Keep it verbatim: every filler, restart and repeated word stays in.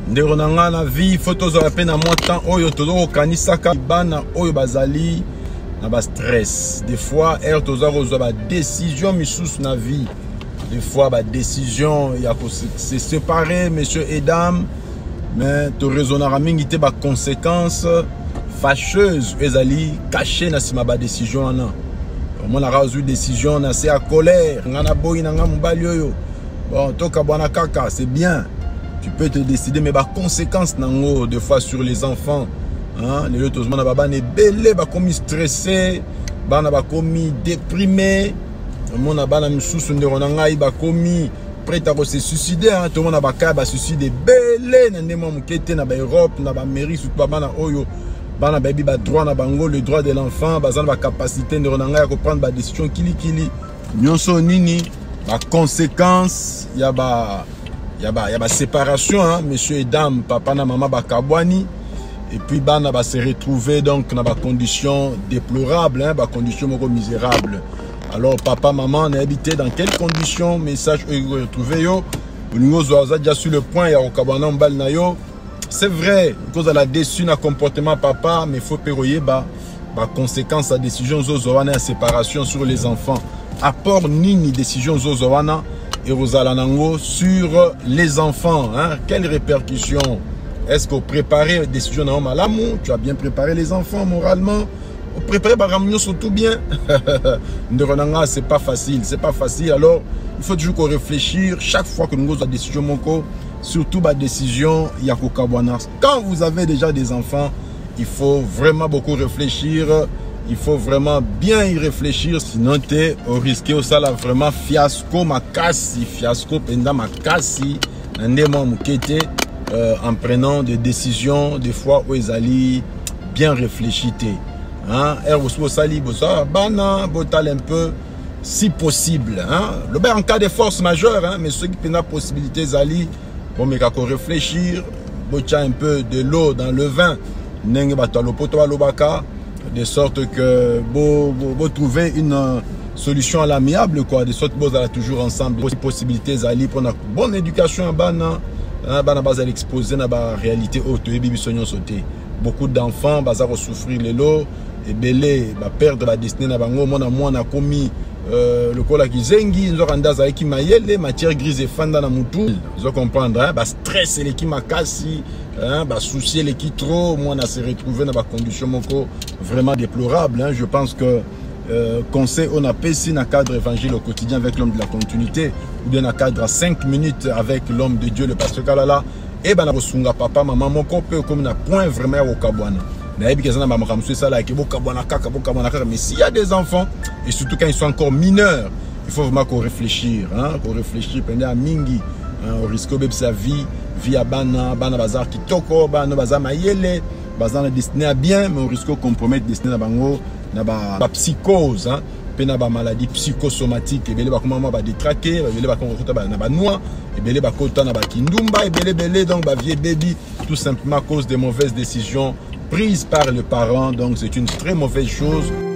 ndeko na nga na vie faut tozala pe na mwa temps oyo tozokokanisaka bana oyo bazali na ba stress. Des fois er toza kozwa ba décision misusu na vie, des fois ba décision ya ko se séparer messieurs et dames, mais to raisonnera mingi te ba conséquences fâcheuses ezali caché na sima ba décision ana. Mon a reçu décision na c'est à colère ngana boyi na nga mobali oyo bon toka bwana kaka c'est bien, tu peux te décider mais ba conséquences nango des fois sur les enfants. Hein, les autres gens baba ne belé ba komi stressé, bana ba komi déprimé, mon bana misusu ndero na ngai ba komi prêt à se suicider, hein, tout le monde ba ka ba suicider belé na ndemo mukete na ba Europe na ba mairie surtout bana oyo bana baby ba droit na bango le droit de l'enfant, bazana ba capacité ndero na ngai ya prendre ba décision kili kili nyonso nini ba conséquence ya ba ya ba ya ba séparation, hein, messieurs et dames, papa na maman ba kabwani. Et puis bana va se retrouver donc dans des conditions déplorables, hein, des conditions misérables. Alors papa, maman, on a habité dans quelles conditions? Message retrouvé yo. Nous avons déjà sur le point, il y a au mbal na yo. C'est vrai, cause de la déçu na comportement papa, mais il faut péroyer bah bah conséquence à décision zozoana séparation sur les enfants. Apport ni ni décision zozoana et rosalanango sur les enfants, hein. Quelles répercussions? Est-ce que vous préparez des décisions dans l'amour? Tu as bien préparé les enfants moralement? Vous préparez les surtout bien? C'est pas facile, c'est pas facile. Alors, il faut toujours réfléchir chaque fois que nous avons des décisions, surtout la décision Yakokabwana. Quand vous avez déjà des enfants, il faut vraiment beaucoup réfléchir. Il faut vraiment bien y réfléchir. Sinon, tu es au risque au sala vraiment fiasco, makasi, fiasco, penda makasi, nandema mukete. Euh, en prenant des décisions des fois où ils allaient bien réfléchir. Hein? Bana, botal un peu si possible. Hein? Le en cas de force majeure, hein? Mais ceux qui ont la possibilité d'aller, bon, mais qu'on réfléchir, botia un peu de l'eau dans le vin, de sorte que vous trouver une euh, solution à l'amiable, quoi, de sorte que vous allez toujours ensemble. Possibilités d'aller pour une bonne éducation à Bana. Bana base exposé na ba réalité auto et bibi sonyon sauté. Beaucoup d'enfants basa souffrir les lots et belé ba perdre la destinée na bango mona mona commis euh, le kola ki zengi nzo randa za ki mayele matière grise et fanda na mutu. Vous comprendre hein, ba stress les ki makasi hein, ba souci les qui trop mona se retrouver dans ba condition moko vraiment déplorable, hein. Je pense que Euh, conseil on a passé dans le cadre évangile au quotidien avec l'homme de la continuité ou bien dans le cadre à cinq minutes avec l'homme de Dieu le pasteur Kalala et ben na papa maman mon copé comme na point vraiment au kabwana na ebi kezana ba makamsu ça là ke bo kabwana kaka bo kabwana kaka mais s'il y a des enfants et surtout quand ils sont encore mineurs il faut vraiment qu'on réfléchir hein qu'on réfléchir pendant mingi hein, au risque de sa vie via bana bana bazar kitoko bana bazar mayele bazar destiné à bien mais au risque de compromettre destiné à bango na ba, ba psychose hein, pe na ba maladie psychosomatique ebele ba comment ba détraquer ebele ba kota ba na ba noix ebele ba kota na ba kindumba ebele belé donc ba vieux baby tout simplement à cause des mauvaises décisions prises par les parents, donc c'est une très mauvaise chose.